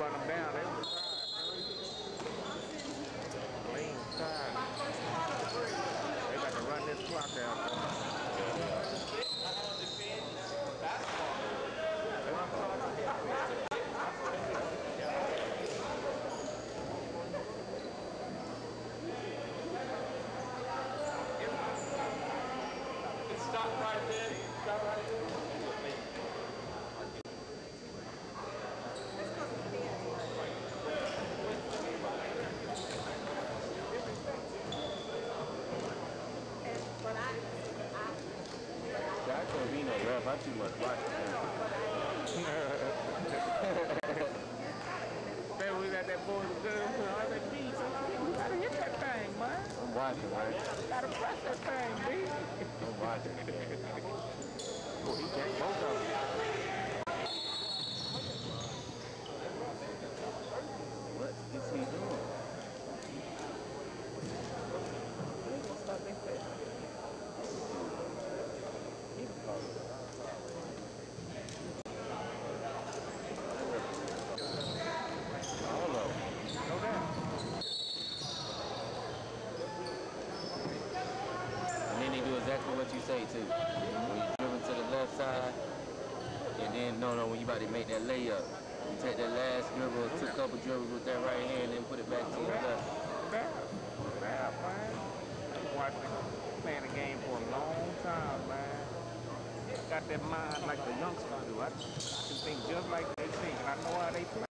run them down. They was tired. Lean tired. They got to run this clock out. Stop right there. Stop right there. I can't be no ref. I too much watching. Then we got that boy the good. I said, B, you gotta hit that thing, man. I'm watching, right? You gotta press that thing, B. I'm watching. Oh, he got both of them. What is he doing? He's gonna stop that fish. He can call it. I don't know. No doubt. And then they do exactly what you say too. When you dribble to the left side, and then when you about to make that layup, you take that last dribble, two couple dribbles with that right hand, and then put it back to your left. Man. I've watched playing the game for a long time, man. Got that mind like the youngsters do. I can think just like they think, and I know how they think.